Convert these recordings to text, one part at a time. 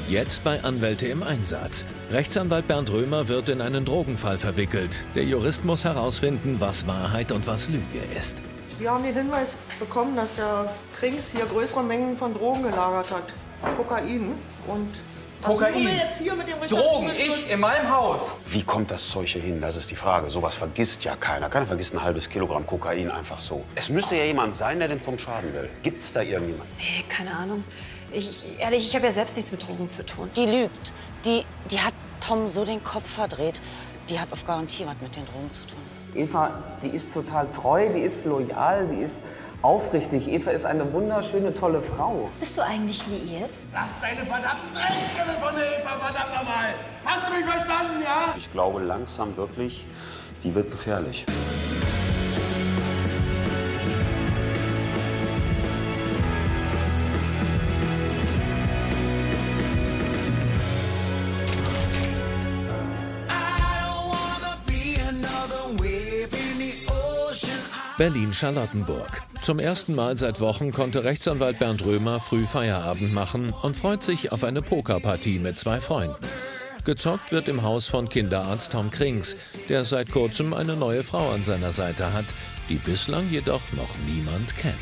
Jetzt bei Anwälte im Einsatz. Rechtsanwalt Bernd Römer wird in einen Drogenfall verwickelt. Der Jurist muss herausfinden, was Wahrheit und was Lüge ist. Wir haben den Hinweis bekommen, dass Herr Krings hier größere Mengen von Drogen gelagert hat. Kokain. Und Kokain? wir jetzt hier mit dem Drogen, ich in meinem Haus. Wie kommt das Zeug hier hin? Das ist die Frage. Sowas vergisst ja keiner. Keiner vergisst ein halbes Kilogramm Kokain einfach so. Es müsste ja jemand sein, der den Punkt schaden will. Gibt es da irgendjemand? Nee, keine Ahnung. Ehrlich, ich habe ja selbst nichts mit Drogen zu tun. Die lügt. Die hat Tom so den Kopf verdreht. Die hat auf Garantie was mit den Drogen zu tun. Eva, die ist total treu, die ist loyal, die ist aufrichtig. Eva ist eine wunderschöne, tolle Frau. Bist du eigentlich liiert? Lass deine verdammten Dreckskerle von der Eva, verdammt nochmal! Hast du mich verstanden, ja? Ich glaube langsam wirklich, die wird gefährlich. Berlin-Charlottenburg. Zum ersten Mal seit Wochen konnte Rechtsanwalt Bernd Römer früh Feierabend machen und freut sich auf eine Pokerpartie mit 2 Freunden. Gezockt wird im Haus von Kinderarzt Tom Krings, der seit kurzem eine neue Frau an seiner Seite hat, die bislang jedoch noch niemand kennt.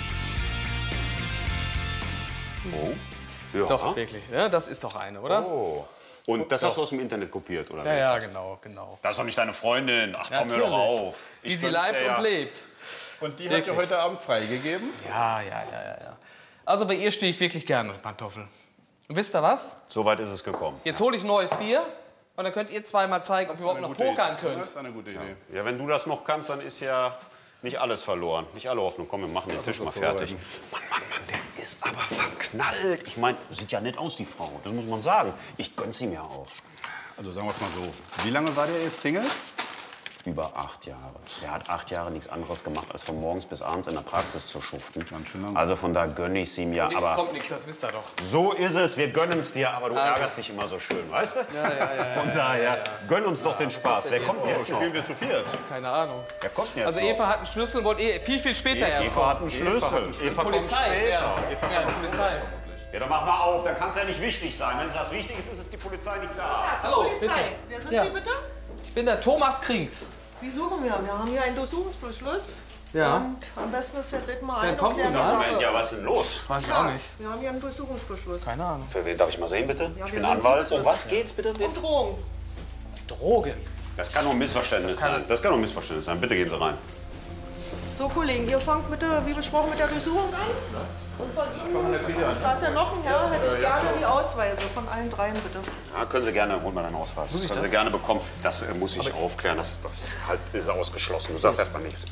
Oh. Ja. Doch, wirklich. Ja, das ist doch eine, oder? Oh. Und das hast du aus dem Internet kopiert, oder? Ja, genau. Das ist doch nicht deine Freundin. Ach, komm, hör doch Natürlich. auf. Wie sie leibt und lebt. Und die hat dir heute Abend freigegeben? Ja. Also bei ihr stehe ich wirklich gerne mit Pantoffeln. Und wisst ihr was? So weit ist es gekommen. Jetzt hole ich ein neues Bier und dann könnt ihr 2 mal zeigen, ob ihr überhaupt noch pokern könnt. Das ist eine gute Idee. Ja, wenn du das noch kannst, dann ist ja nicht alles verloren. Nicht alle Hoffnung. Komm, wir machen den Tisch mal fertig. Mann, der ist aber verknallt. Ich meine, sieht ja nett aus, die Frau. Das muss man sagen. Ich gönn sie mir auch. Also sagen wir es mal so. Wie lange war der jetzt Single? Über 8 Jahre. Der hat 8 Jahre nichts anderes gemacht, als von morgens bis abends in der Praxis zu schuften. Ganz schön lang. Also von da gönne ich sie mir. Nichts Aber kommt nichts, das wisst ihr doch. so ist es. Wir gönnen es dir, aber du ärgerst dich immer so schön, weißt du? Ja. Von daher, gönn uns doch den Spaß. Wer kommt denn jetzt noch? Spielen wir zu viert? Keine Ahnung. Wer kommt denn jetzt Also noch? Eva hat einen Schlüssel und wollte viel später erst Eva hat kommen. einen Schlüssel. Eva kommt Polizei, später. ja, Polizei. Ja, dann mach mal auf. Dann kann es ja nicht wichtig sein. Wenn es was wichtig ist, ist die Polizei nicht da. Hallo, Polizei. bitte. Wer sind Ja. Sie bitte? Ich bin der Thomas Krings. Sie suchen wir. Wir haben hier einen Durchsuchungsbeschluss. Ja. Und am besten ist, wir treten mal Dann ein. kommst und du klären mal. die Moment, Sache. ja, was ist denn los? Weiß ich Ja, auch nicht. wir haben hier einen Durchsuchungsbeschluss. Keine Ahnung. Für wen darf ich mal sehen, bitte? Ja, Ich wir bin sind Anwalt. Sie- Um was geht's bitte? Um Drogen. Drogen. Das kann nur ein Missverständnis sein. Das kann nur ein Missverständnis sein. Bitte gehen Sie rein. So, Kollegen, ihr fangt bitte, wie besprochen, mit der Durchsuchung an. Und von Ihnen, da ist ja noch ein Herr, hätte ich gerne die Ausweise von allen dreien, bitte. Ja, können Sie gerne, holen wir deinen Ausweis. Muss ich können das? Sie gerne bekommen. Das muss ich aufklären. Das halt, ist ausgeschlossen. Du sagst erstmal nichts.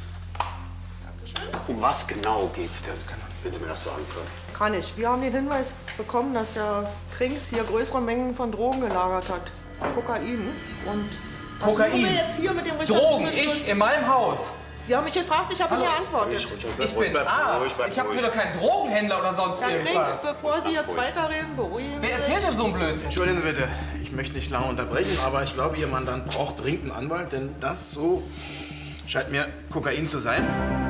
Um was genau geht's denn? Wenn Sie mir das sagen können. Kann ich. Wir haben den Hinweis bekommen, dass Herr Krings hier größere Mengen von Drogen gelagert hat. Kokain. Und Kokain? wir jetzt hier mit dem Drogen, Beschluss? ich in meinem Haus. Sie haben mich gefragt, ich habe Ihnen geantwortet. Ich bin Arzt. Ich bin doch kein Drogenhändler oder sonst Herr Krings, irgendwas. bevor Sie jetzt weiterreden, beruhigen Sie Wer erzählt sich. denn so einen Blödsinn? Entschuldigen Sie bitte, ich möchte nicht lange unterbrechen, aber ich glaube, Ihr Mandant braucht dringend einen Anwalt, denn das so scheint mir Kokain zu sein.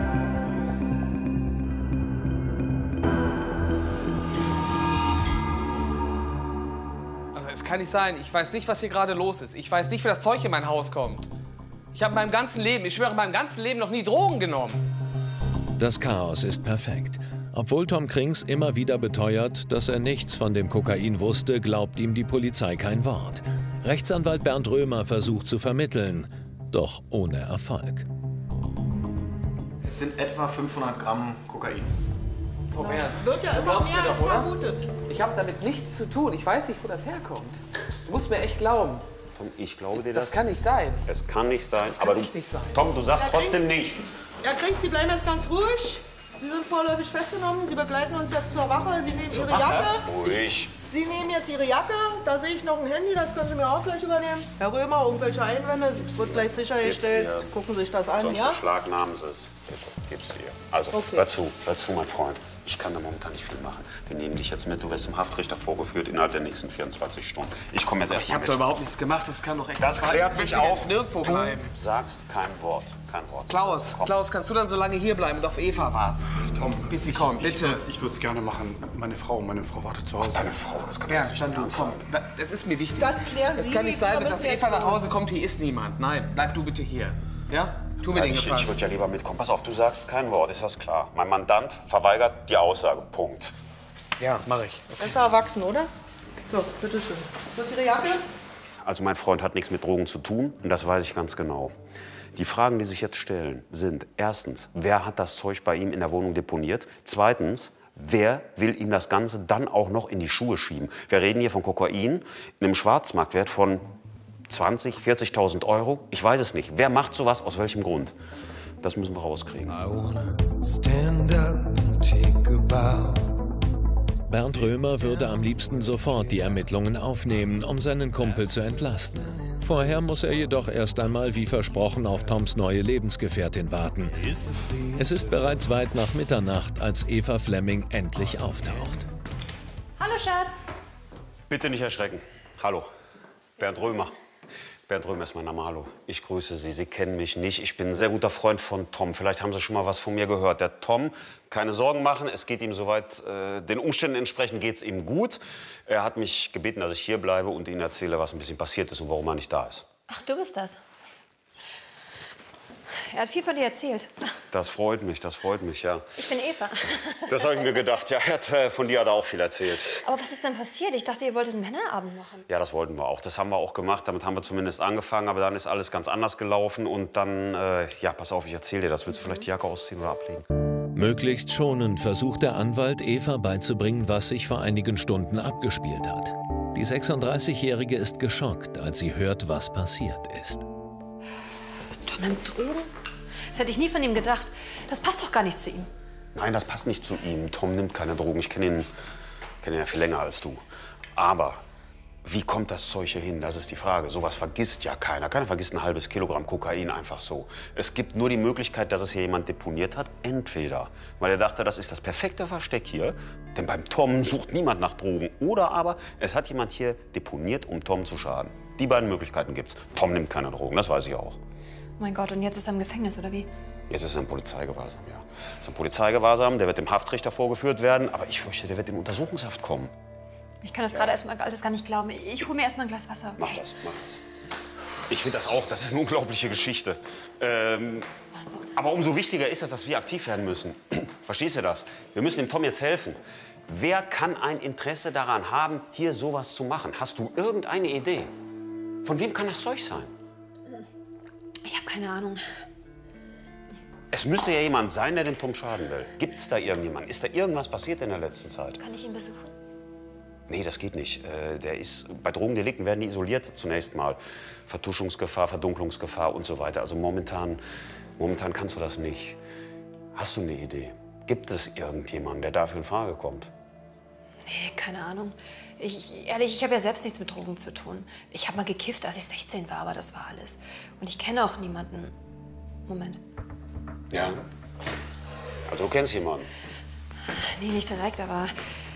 Also es kann nicht sein. Ich weiß nicht, was hier gerade los ist. Ich weiß nicht, wie das Zeug in mein Haus kommt. Ich habe in meinem ganzen Leben, ich schwöre, in meinem ganzen Leben noch nie Drogen genommen. Das Chaos ist perfekt. Obwohl Tom Krings immer wieder beteuert, dass er nichts von dem Kokain wusste, glaubt ihm die Polizei kein Wort. Rechtsanwalt Bernd Römer versucht zu vermitteln, doch ohne Erfolg. Es sind etwa 500 Gramm Kokain. Frau Bernd, Wird ja du immer glaubst mehr mir als doch, oder? vermutet. Ich habe damit nichts zu tun. Ich weiß nicht, wo das herkommt. Du musst mir echt glauben. Tom, ich glaube dir Das das. kann nicht sein. Es kann nicht sein. Das kann aber echt nicht sein. Tom, du sagst Ja, trotzdem Krings. nichts. Herr Krings, Sie bleiben jetzt ganz ruhig. Sie sind vorläufig festgenommen. Sie begleiten uns jetzt zur Wache. Sie nehmen Ihre Jacke. Ruhig. Sie nehmen jetzt Ihre Jacke. Da sehe ich noch ein Handy. Das können Sie mir auch gleich übernehmen. Herr Römer, irgendwelche Einwände? Es wird gleich sichergestellt. Gib's hier. Gucken Sie sich das an, Sonst ja? beschlagnahmen Sie es. Gib's hier. Also, Okay. dazu, mein Freund. Ich kann da momentan nicht viel machen. Wir nehmen dich jetzt mit. Du wirst zum Haftrichter vorgeführt innerhalb der nächsten 24 Stunden. Ich komme jetzt erst mal mit. Ich habe da überhaupt nichts gemacht. Das kann doch echt Das klärt sich auf. Nirgendwo bleiben. Du sagst kein Wort. Kein Wort. Klaus, kannst du dann so lange hier bleiben und auf Eva warten? Tom, bis sie kommt, bitte. Ich würde es gerne machen. Meine Frau wartet zu Hause. Deine Frau, das kann Ja, nicht dann du, ernst komm. sein. Das ist mir wichtig. Das klären Es Sie. kann nicht sein, Wir dass müssen Eva jetzt nach Hause los. kommt, hier ist niemand. Nein, bleib du bitte hier. Ja? Tu mir den Ich Gefallen. würde ja lieber mitkommen. Pass auf, du sagst kein Wort, ist das klar? Mein Mandant verweigert die Aussage. Punkt. Ja, mache ich. Das ist erwachsen, oder? So, bitteschön. Wo ist Ihre Jacke? Also mein Freund hat nichts mit Drogen zu tun und das weiß ich ganz genau. Die Fragen, die sich jetzt stellen, sind erstens, wer hat das Zeug bei ihm in der Wohnung deponiert? Zweitens, wer will ihm das Ganze dann auch noch in die Schuhe schieben? Wir reden hier von Kokain in einem Schwarzmarktwert von 20.000, 40.000 Euro. Ich weiß es nicht. Wer macht sowas, aus welchem Grund? Das müssen wir rauskriegen. Bernd Römer würde am liebsten sofort die Ermittlungen aufnehmen, um seinen Kumpel zu entlasten. Vorher muss er jedoch erst einmal, wie versprochen, auf Toms neue Lebensgefährtin warten. Es ist bereits weit nach Mitternacht, als Eva Flemming endlich auftaucht. Hallo, Schatz. Bitte nicht erschrecken. Hallo, Bernd Römer. Bernd Römer ist mein Name, hallo. Ich grüße Sie, Sie kennen mich nicht. Ich bin ein sehr guter Freund von Tom. Vielleicht haben Sie schon mal was von mir gehört. Der Tom, keine Sorgen machen, es geht ihm soweit, den Umständen entsprechend geht es ihm gut. Er hat mich gebeten, dass ich hier bleibe und Ihnen erzähle, was ein bisschen passiert ist und warum er nicht da ist. Ach, du bist das. Er hat viel von dir erzählt. Das freut mich, ja. Ich bin Eva. Das habe ich mir gedacht, ja. Von dir hat er auch viel erzählt. Aber was ist denn passiert? Ich dachte, ihr wolltet einen Männerabend machen. Ja, das wollten wir auch. Das haben wir auch gemacht. Damit haben wir zumindest angefangen. Aber dann ist alles ganz anders gelaufen. Und dann, ja, pass auf, ich erzähle dir das. Willst du vielleicht die Jacke ausziehen oder ablegen? Möglichst schonend versucht der Anwalt, Eva beizubringen, was sich vor einigen Stunden abgespielt hat. Die 36-Jährige ist geschockt, als sie hört, was passiert ist. Tom nimmt Drogen? Das hätte ich nie von ihm gedacht. Das passt doch gar nicht zu ihm. Nein, das passt nicht zu ihm. Tom nimmt keine Drogen. Ich kenne ihn ja viel länger als du. Aber wie kommt das Zeug hier hin? Das ist die Frage. Sowas vergisst ja keiner. Keiner vergisst ein halbes Kilogramm Kokain einfach so. Es gibt nur die Möglichkeit, dass es hier jemand deponiert hat. Entweder, weil er dachte, das ist das perfekte Versteck hier. Denn beim Tom sucht niemand nach Drogen. Oder aber, es hat jemand hier deponiert, um Tom zu schaden. Die beiden Möglichkeiten gibt's. Tom nimmt keine Drogen, das weiß ich auch. Oh mein Gott, und jetzt ist er im Gefängnis, oder wie? Jetzt ist er im Polizeigewahrsam, ja. Ist im Polizeigewahrsam, der wird dem Haftrichter vorgeführt werden. Aber ich fürchte, der wird in Untersuchungshaft kommen. Ich kann das gerade erstmal alles gar nicht glauben. Ich hole mir erstmal ein Glas Wasser. Mach das, mach das. Ich finde das auch, das ist eine unglaubliche Geschichte. Aber umso wichtiger ist es, dass wir aktiv werden müssen. Verstehst du das? Wir müssen dem Tom jetzt helfen. Wer kann ein Interesse daran haben, hier sowas zu machen? Hast du irgendeine Idee? Von wem kann das Zeug sein? Ich habe keine Ahnung. Es müsste ja jemand sein, der dem Tom schaden will. Gibt es da irgendjemanden? Ist da irgendwas passiert in der letzten Zeit? Kann ich ihn besuchen? Nee, das geht nicht. Bei Drogendelikten werden die isoliert zunächst mal. Vertuschungsgefahr, Verdunklungsgefahr und so weiter. Also momentan kannst du das nicht. Hast du eine Idee? Gibt es irgendjemanden, der dafür in Frage kommt? Nee, keine Ahnung. Ehrlich, ich habe ja selbst nichts mit Drogen zu tun. Ich habe mal gekifft, als ich 16 war, aber das war alles. Und ich kenne auch niemanden. Moment. Ja? Also du kennst jemanden? Nee, nicht direkt, aber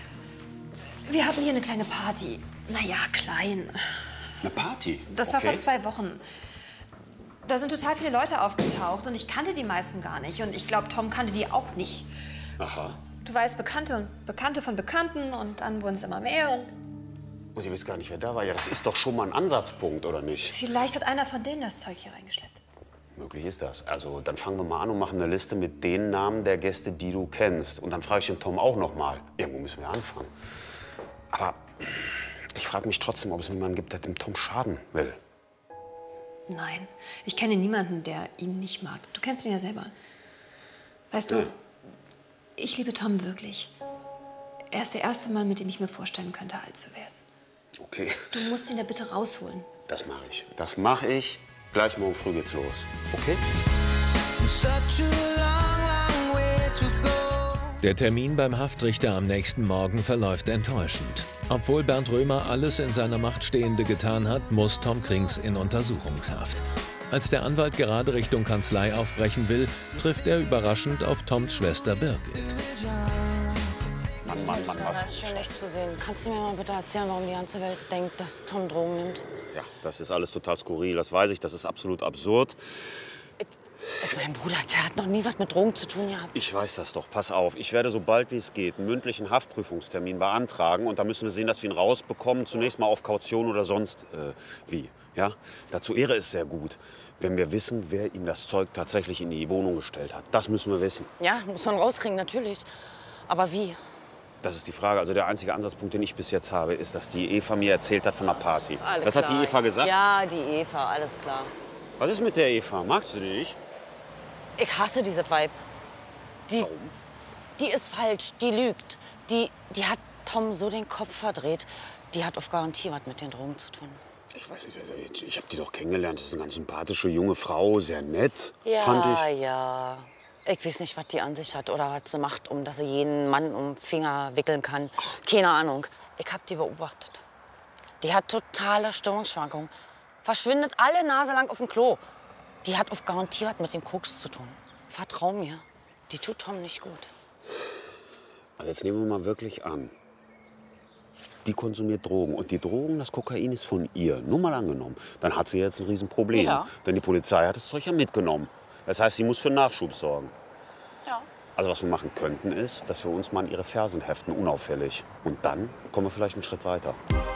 wir hatten hier eine kleine Party. Naja, klein. Eine Party? Das war vor 2 Wochen. Da sind total viele Leute aufgetaucht und ich kannte die meisten gar nicht. Und ich glaube, Tom kannte die auch nicht. Aha. Du weißt, Bekannte und Bekannte von Bekannten und dann wurden es immer mehr. Und ihr wisst gar nicht, wer da war. Ja, das ist doch schon mal ein Ansatzpunkt, oder nicht? Vielleicht hat einer von denen das Zeug hier reingeschleppt. Möglich ist das. Also dann fangen wir mal an und machen eine Liste mit den Namen der Gäste, die du kennst. Und dann frage ich den Tom auch noch mal. Irgendwo müssen wir anfangen. Aber ich frage mich trotzdem, ob es niemanden gibt, der dem Tom schaden will. Nein, ich kenne niemanden, der ihn nicht mag. Du kennst ihn ja selber. Weißt du, ich liebe Tom wirklich. Er ist der erste Mann, mit dem ich mir vorstellen könnte, alt zu werden. Okay. Du musst ihn da bitte rausholen. Das mache ich. Das mache ich. Gleich morgen früh geht's los. Okay? Der Termin beim Haftrichter am nächsten Morgen verläuft enttäuschend. Obwohl Bernd Römer alles in seiner Macht Stehende getan hat, muss Tom Krings in Untersuchungshaft. Als der Anwalt gerade Richtung Kanzlei aufbrechen will, trifft er überraschend auf Toms Schwester Birgit. Mann, was? Das ist schon nicht zu sehen. Kannst du mir mal bitte erzählen, warum die ganze Welt denkt, dass Tom Drogen nimmt? Ja, das ist alles total skurril, das weiß ich, das ist absolut absurd. Ist mein Bruder, der hat noch nie was mit Drogen zu tun gehabt. Ich weiß das doch, pass auf. Ich werde so bald wie es geht einen mündlichen Haftprüfungstermin beantragen. Und da müssen wir sehen, dass wir ihn rausbekommen. Zunächst mal auf Kaution oder sonst wie. Ja? Dazu wäre es sehr gut, wenn wir wissen, wer ihm das Zeug tatsächlich in die Wohnung gestellt hat. Das müssen wir wissen. Ja, muss man rauskriegen, natürlich. Aber wie? Das ist die Frage. Also der einzige Ansatzpunkt, den ich bis jetzt habe, ist, dass die Eva mir erzählt hat von der Party. Alles Was klar. hat die Eva gesagt? Ja, die Eva, alles klar. Was ist mit der Eva? Magst du die nicht? Ich hasse dieses Weib. Warum? Die ist falsch, die lügt. Die hat Tom so den Kopf verdreht. Die hat auf Garantie was mit den Drogen zu tun. Ich weiß nicht, ich habe die doch kennengelernt. Das ist eine ganz sympathische junge Frau, sehr nett, Ja, fand ich. ja. Ich weiß nicht, was die an sich hat oder was sie macht, um dass sie jeden Mann um den Finger wickeln kann. Keine Ahnung. Ich hab die beobachtet. Die hat totale Stimmungsschwankungen. Verschwindet alle Nase lang auf dem Klo. Die hat auf Garantie was mit dem Koks zu tun. Vertrau mir. Die tut Tom nicht gut. Also jetzt nehmen wir mal wirklich an. Die konsumiert Drogen. Und die Drogen, das Kokain ist von ihr. Nur mal angenommen. Dann hat sie jetzt ein Riesenproblem. Ja. Denn die Polizei hat das Zeug ja mitgenommen. Das heißt, sie muss für Nachschub sorgen. Ja. Also was wir machen könnten, ist, dass wir uns mal an ihre Fersen heften, unauffällig. Und dann kommen wir vielleicht einen Schritt weiter.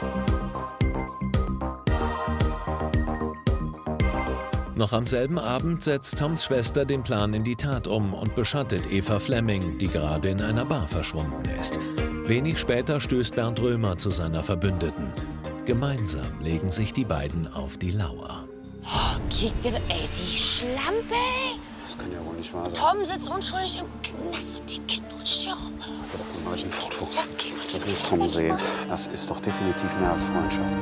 Noch am selben Abend setzt Toms Schwester den Plan in die Tat um und beschattet Eva Fleming, die gerade in einer Bar verschwunden ist. Wenig später stößt Bernd Römer zu seiner Verbündeten. Gemeinsam legen sich die beiden auf die Lauer. Oh, kick dir, ey, die Schlampe, ey. Das kann ja wohl nicht wahr sein. Tom sitzt unschuldig im Knast und die knutscht hier rum. Hat er doch von euch ein Foto. Ja, geh mal, Das muss Tom sehen. Das ist doch definitiv mehr als Freundschaft.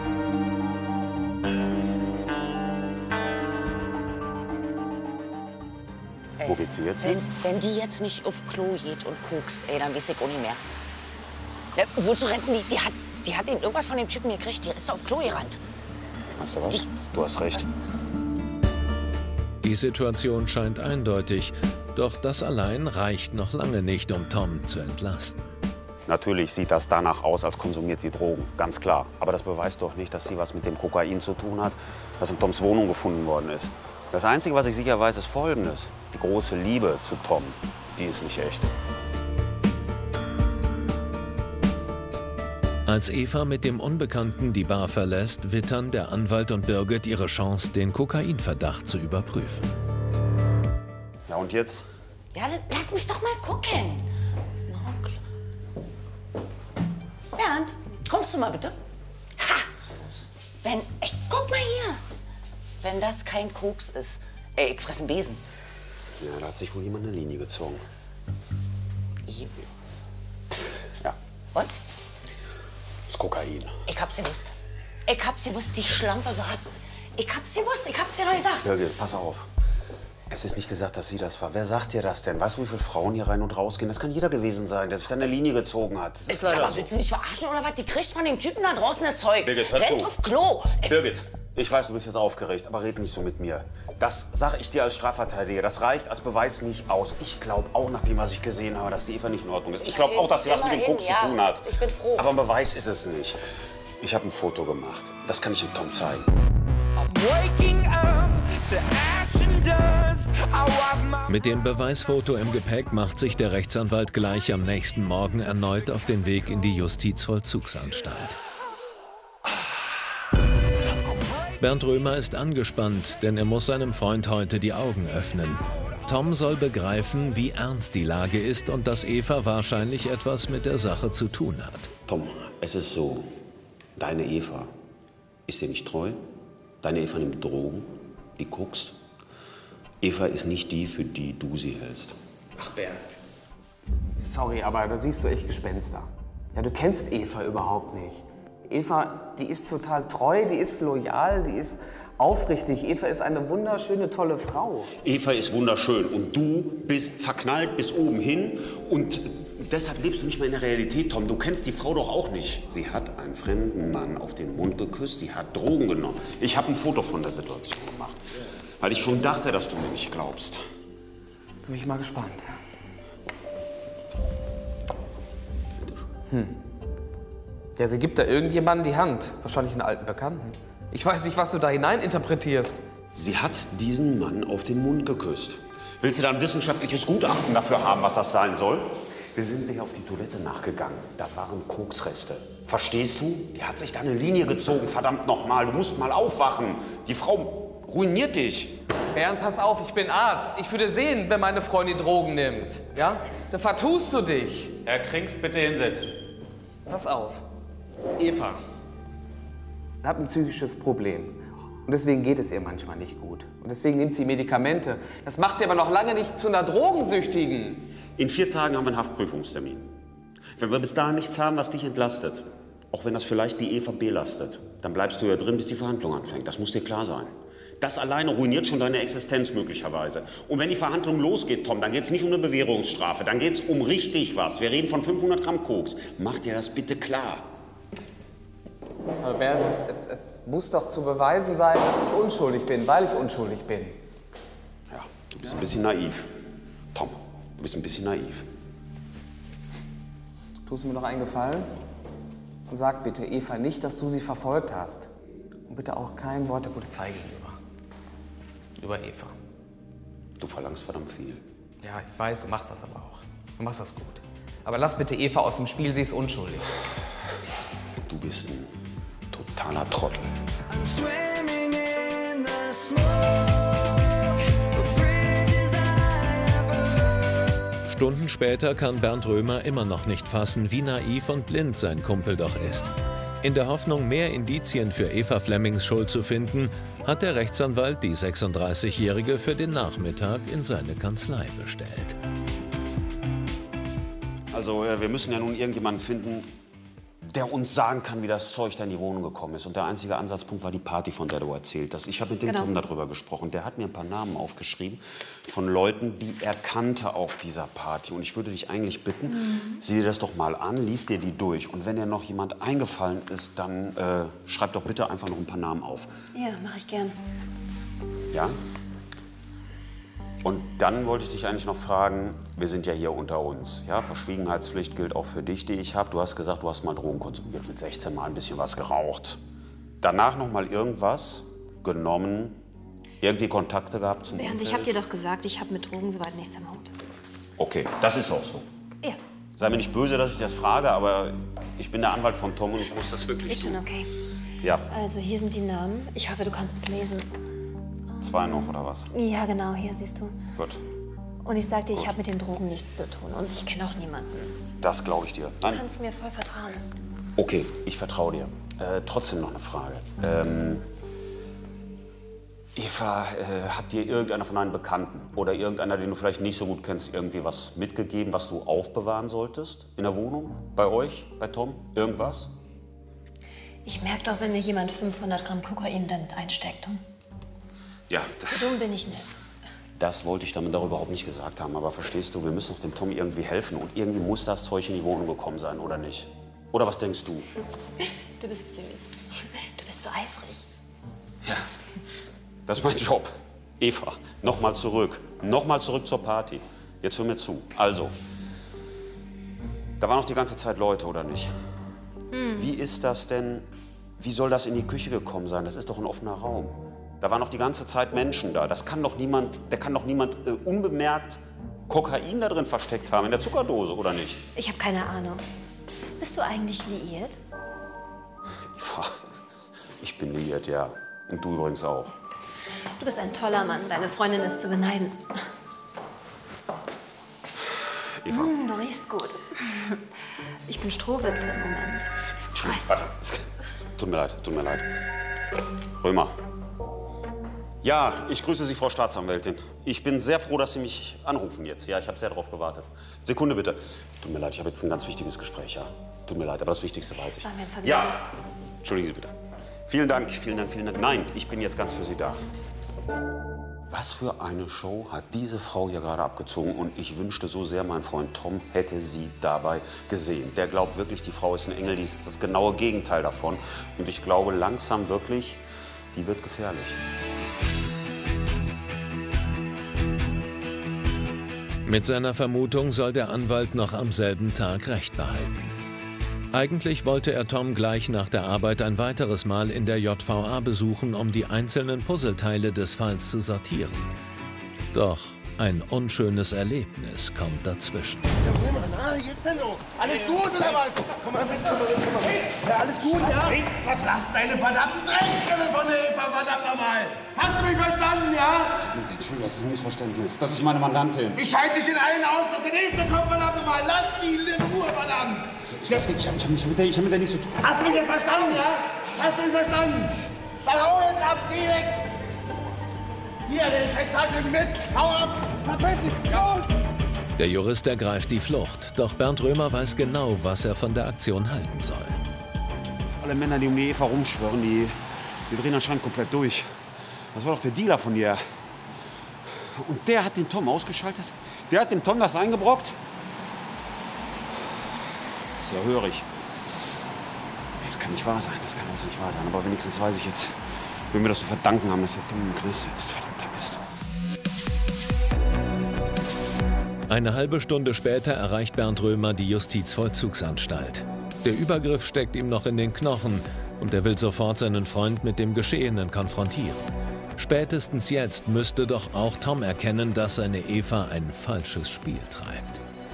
Wo geht sie jetzt hin? Wenn die jetzt nicht auf Klo geht und kokst, ey, dann weiß ich auch nicht mehr. Ja, wozu rennt denn die? Die hat ihn irgendwas von dem Typen gekriegt. Die ist auf Klo gerannt. Weißt du was? Du hast recht. Die Situation scheint eindeutig. Doch das allein reicht noch lange nicht, um Tom zu entlasten. Natürlich sieht das danach aus, als konsumiert sie Drogen. Ganz klar. Aber das beweist doch nicht, dass sie was mit dem Kokain zu tun hat, das in Toms Wohnung gefunden worden ist. Das Einzige, was ich sicher weiß, ist Folgendes. Die große Liebe zu Tom, die ist nicht echt. Als Eva mit dem Unbekannten die Bar verlässt, wittern der Anwalt und Birgit ihre Chance, den Kokainverdacht zu überprüfen. Ja, und jetzt? Ja, dann lass mich doch mal gucken. Das ist noch ein Bernd, kommst du mal bitte? Ha! Guck mal hier. Wenn das kein Koks ist, ey, ich fress einen Besen. Ja, da hat sich wohl jemand eine Linie gezogen. Übel. Ja, Und? das Kokain. Ich hab's gewusst. Ich hab's gewusst, die Schlampe war. Ich hab's gewusst, ich hab's dir doch gesagt. Birgit, pass auf. Es ist nicht gesagt, dass sie das war. Wer sagt dir das denn? Weißt du, wie viele Frauen hier rein und rausgehen? Das kann jeder gewesen sein, der sich da eine Linie gezogen hat. Das ist leider so. Willst du mich verarschen oder was? Die kriegt von dem Typen da draußen das Zeug. Birgit, hör rennt zu. auf Klo. Birgit, ich weiß, du bist jetzt aufgeregt, aber red nicht so mit mir. Das sage ich dir als Strafverteidiger. Das reicht als Beweis nicht aus. Ich glaube auch, nach dem, was ich gesehen habe, dass die Eva nicht in Ordnung ist. Ich glaube auch, dass sie was mit dem Koks zu tun hat. Ich bin froh. Aber ein Beweis ist es nicht. Ich habe ein Foto gemacht. Das kann ich dem Tom zeigen. Mit dem Beweisfoto im Gepäck macht sich der Rechtsanwalt gleich am nächsten Morgen erneut auf den Weg in die Justizvollzugsanstalt. Bernd Römer ist angespannt, denn er muss seinem Freund heute die Augen öffnen. Tom soll begreifen, wie ernst die Lage ist und dass Eva wahrscheinlich etwas mit der Sache zu tun hat. Tom, es ist so, deine Eva ist dir nicht treu. Deine Eva nimmt Drogen, die guckst. Eva ist nicht die, für die du sie hältst. Ach, Bernd. Sorry, aber da siehst du echt Gespenster. Ja, du kennst Eva überhaupt nicht. Eva, die ist total treu, die ist loyal, die ist aufrichtig. Eva ist eine wunderschöne, tolle Frau. Eva ist wunderschön und du bist verknallt bis oben hin und deshalb lebst du nicht mehr in der Realität, Tom. Du kennst die Frau doch auch nicht. Sie hat einen fremden Mann auf den Mund geküsst, sie hat Drogen genommen. Ich habe ein Foto von der Situation gemacht, weil ich schon dachte, dass du mir nicht glaubst. Bin ich mal gespannt. Ja, sie gibt da irgendjemandem die Hand. Wahrscheinlich einen alten Bekannten. Ich weiß nicht, was du da hineininterpretierst. Sie hat diesen Mann auf den Mund geküsst. Willst du da ein wissenschaftliches Gutachten dafür haben, was das sein soll? Wir sind nicht auf die Toilette nachgegangen. Da waren Koksreste. Verstehst du? Die hat sich da eine Linie gezogen, verdammt nochmal. Du musst mal aufwachen. Die Frau ruiniert dich. Bernd, pass auf, ich bin Arzt. Ich würde sehen, wenn meine Freundin Drogen nimmt. Ja? Da vertust du dich. Herr Krings, bitte hinsetzen. Pass auf. Eva. Hat ein psychisches Problem. Und deswegen geht es ihr manchmal nicht gut. Und deswegen nimmt sie Medikamente. Das macht sie aber noch lange nicht zu einer Drogensüchtigen. In 4 Tagen haben wir einen Haftprüfungstermin. Wenn wir bis dahin nichts haben, was dich entlastet, auch wenn das vielleicht die Eva belastet, dann bleibst du ja drin, bis die Verhandlung anfängt. Das muss dir klar sein. Das alleine ruiniert schon deine Existenz möglicherweise. Und wenn die Verhandlung losgeht, Tom, dann geht es nicht um eine Bewährungsstrafe, dann geht es um richtig was. Wir reden von 500 Gramm Koks. Mach dir das bitte klar. Aber Bernd, es muss doch zu beweisen sein, dass ich unschuldig bin, weil ich unschuldig bin. Ja, du bist ein bisschen naiv. Tom, du bist ein bisschen naiv. Tust mir noch einen Gefallen und sag bitte Eva nicht, dass du sie verfolgt hast. Und bitte auch kein Wort der Polizei gegenüber. Über Eva. Du verlangst verdammt viel. Ja, ich weiß, du machst das aber auch. Du machst das gut. Aber lass bitte Eva aus dem Spiel, sie ist unschuldig. Du bist ein totaler Trottel. Stunden später kann Bernd Römer immer noch nicht fassen, wie naiv und blind sein Kumpel doch ist. In der Hoffnung, mehr Indizien für Eva Flemmings Schuld zu finden, hat der Rechtsanwalt die 36-Jährige für den Nachmittag in seine Kanzlei bestellt. Also, wir müssen ja nun irgendjemanden finden, der uns sagen kann, wie das Zeug da in die Wohnung gekommen ist. Und der einzige Ansatzpunkt war die Party, von der du erzählt hast. Ich habe mit dem Tom darüber gesprochen. Der hat mir ein paar Namen aufgeschrieben von Leuten, die er kannte auf dieser Party. Und ich würde dich eigentlich bitten, sieh dir das doch mal an, lies dir die durch. Und wenn dir noch jemand eingefallen ist, dann schreib doch bitte einfach noch ein paar Namen auf. Ja, mache ich gern. Ja? Und dann wollte ich dich eigentlich noch fragen, wir sind ja hier unter uns. Ja, Verschwiegenheitspflicht gilt auch für dich, die ich habe. Du hast gesagt, du hast mal Drogen konsumiert, mit 16 Mal ein bisschen was geraucht. Danach noch mal irgendwas genommen, irgendwie Kontakte gehabt zum Bernd, Umfeld? ich habe dir doch gesagt, ich habe mit Drogen soweit nichts am Hut. Okay, das ist auch so. Ja. Sei mir nicht böse, dass ich das frage, aber ich bin der Anwalt von Tom und ich muss das wirklich Ist tun. schon okay. Ja, Also hier sind die Namen. Ich hoffe, du kannst es lesen. 2 noch, oder was? Ja, genau, hier siehst du. Gut, Und ich sag dir, ich habe mit den Drogen nichts zu tun. Und ich kenne auch niemanden. das glaube ich dir. Du Nein, kannst mir voll vertrauen. okay, ich vertraue dir. Trotzdem noch eine Frage. Eva, hat dir irgendeiner von deinen Bekannten oder irgendeiner, den du vielleicht nicht so gut kennst, irgendwie was mitgegeben, was du aufbewahren solltest in der Wohnung? Bei euch? Bei Tom? Irgendwas? Ich merke doch, wenn mir jemand 500 Gramm Kokain dann einsteckt. Ja, So dumm bin ich nicht. das wollte ich damit doch überhaupt nicht gesagt haben. Aber verstehst du, wir müssen doch dem Tom irgendwie helfen. Und irgendwie muss das Zeug in die Wohnung gekommen sein, oder nicht? Oder was denkst du? Du bist süß. Du bist so eifrig. Ja, das ist mein Job. Eva, nochmal zurück. Nochmal zurück zur Party. Jetzt hör mir zu. Also, da waren noch die ganze Zeit Leute, oder nicht? Wie ist das denn, wie soll das in die Küche gekommen sein? Das ist doch ein offener Raum. Da waren noch die ganze Zeit Menschen da. Das kann doch niemand, unbemerkt Kokain da drin versteckt haben, in der Zuckerdose, oder nicht? Ich habe keine Ahnung. Bist du eigentlich liiert? Eva, ich bin liiert, ja. Und du übrigens auch. Du bist ein toller Mann. Deine Freundin ist zu beneiden. Eva. Du riechst gut. Ich bin Strohwitwe im Moment. Warte, tut mir leid, tut mir leid. Römer. Ja, ich grüße Sie, Frau Staatsanwältin. Ich bin sehr froh, dass Sie mich anrufen jetzt. Ja, ich habe sehr darauf gewartet. Sekunde bitte. Tut mir leid, ich habe jetzt ein ganz wichtiges Gespräch, ja. Tut mir leid, aber das Wichtigste weiß ich. Das war mir ein Vergnügen. Ja, entschuldigen Sie bitte. Vielen Dank, vielen Dank, vielen Dank. Nein, ich bin jetzt ganz für Sie da. Was für eine Show hat diese Frau hier gerade abgezogen? Und ich wünschte so sehr, mein Freund Tom hätte sie dabei gesehen. Der glaubt wirklich, die Frau ist ein Engel, die ist das genaue Gegenteil davon. Und ich glaube langsam wirklich, die wird gefährlich. Mit seiner Vermutung soll der Anwalt noch am selben Tag Recht behalten. Eigentlich wollte er Tom gleich nach der Arbeit ein weiteres Mal in der JVA besuchen, um die einzelnen Puzzleteile des Falls zu sortieren. Doch ein unschönes Erlebnis kommt dazwischen. Na, wie geht's denn so? Alles gut oder was? Komm mal, ja, alles gut, ja? Was lass deine verdammten Dreckskelle von der Eva, verdammt nochmal! Hast du mich verstanden, ja? Entschuldigung, das ist ein Missverständnis. Das ist meine Mandantin. Ich schalte dich den einen aus, dass der nächste kommt, verdammt nochmal! Lass die in Ruhe, verdammt! Ich hab mit der nichts zu tun. Hast du mich jetzt verstanden, ja? Hast du mich verstanden? Dann hau jetzt ab, geh weg! Hier, der Schecktasche mit! Hau ab! Verpiss dich! Los! Der Jurist ergreift die Flucht, doch Bernd Römer weiß genau, was er von der Aktion halten soll. Alle Männer, die um die Eva rumschwören, die drehen anscheinend komplett durch. Das war doch der Dealer von ihr. Und der hat den Tom ausgeschaltet? Der hat dem Tom das eingebrockt? Das ist ja hörig. Das kann nicht wahr sein, das kann alles nicht wahr sein. Aber wenigstens weiß ich jetzt, wenn wir das zu verdanken haben, dass der Tom im Knast sitzt. Verdammter Mist. Eine halbe Stunde später erreicht Bernd Römer die Justizvollzugsanstalt. Der Übergriff steckt ihm noch in den Knochen und er will sofort seinen Freund mit dem Geschehenen konfrontieren. Spätestens jetzt müsste doch auch Tom erkennen, dass seine Eva ein falsches Spiel treibt.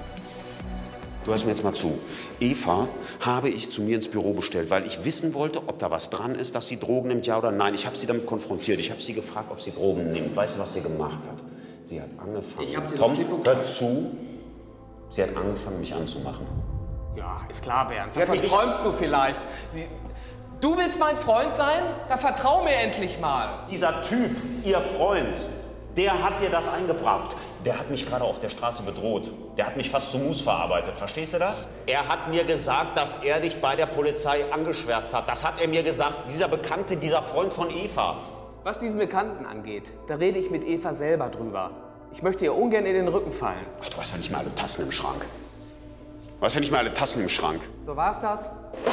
Du hörst mir jetzt mal zu. Eva habe ich zu mir ins Büro bestellt, weil ich wissen wollte, ob da was dran ist, dass sie Drogen nimmt, ja oder nein. Ich habe sie damit konfrontiert. Ich habe sie gefragt, ob sie Drogen nimmt. Weißt du, was sie gemacht hat? Sie hat angefangen. Tom, hör zu. Sie hat angefangen, mich anzumachen. Ja, ist klar, Bernd. Davon träumst du vielleicht. Du willst mein Freund sein? Da vertrau mir endlich mal. Dieser Typ, ihr Freund, der hat dir das eingebracht. Der hat mich gerade auf der Straße bedroht. Der hat mich fast zu Mus verarbeitet. Verstehst du das? Er hat mir gesagt, dass er dich bei der Polizei angeschwärzt hat. Das hat er mir gesagt, dieser Bekannte, dieser Freund von Eva. Was diesen Bekannten angeht, da rede ich mit Eva selber drüber. Ich möchte ihr ungern in den Rücken fallen. Ach, du hast ja nicht mal alle Tassen im Schrank. Du hast ja nicht mal alle Tassen im Schrank. So war's das?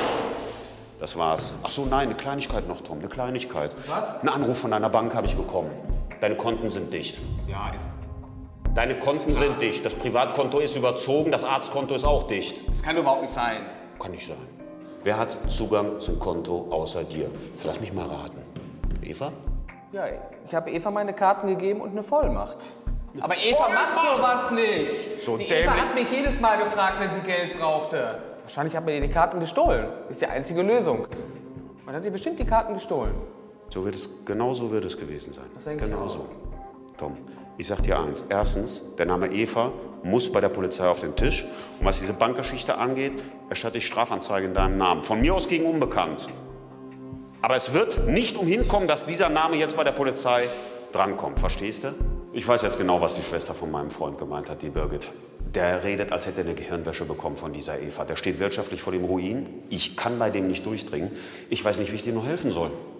Das war's. Ach so, nein, eine Kleinigkeit noch, Tom, eine Kleinigkeit. Was? Einen Anruf von deiner Bank habe ich bekommen. Deine Konten sind dicht. Ja, ist... Deine Konten sind dicht. Das Privatkonto ist überzogen, das Arztkonto ist auch dicht. Das kann überhaupt nicht sein. Kann nicht sein. Wer hat Zugang zum Konto außer dir? Jetzt lass mich mal raten. Eva? Ja, ich habe Eva meine Karten gegeben und eine Vollmacht. Aber Eva macht sowas nicht. So die dämlich. Eva hat mich jedes Mal gefragt, wenn sie Geld brauchte. Wahrscheinlich hat mir die Karten gestohlen. Ist die einzige Lösung. Man hat ihr bestimmt die Karten gestohlen. Genau so wird es gewesen sein. Das denke ich Genau auch. so. Tom, ich sag dir eins. Erstens, der Name Eva muss bei der Polizei auf den Tisch. Und was diese Bankgeschichte angeht, erstatte ich Strafanzeige in deinem Namen. Von mir aus gegen unbekannt. Aber es wird nicht umhin kommen, dass dieser Name jetzt bei der Polizei drankommt. Verstehst du? Ich weiß jetzt genau, was die Schwester von meinem Freund gemeint hat, die Birgit. Der redet, als hätte er eine Gehirnwäsche bekommen von dieser Eva. Der steht wirtschaftlich vor dem Ruin. Ich kann bei dem nicht durchdringen. Ich weiß nicht, wie ich dir nur helfen soll.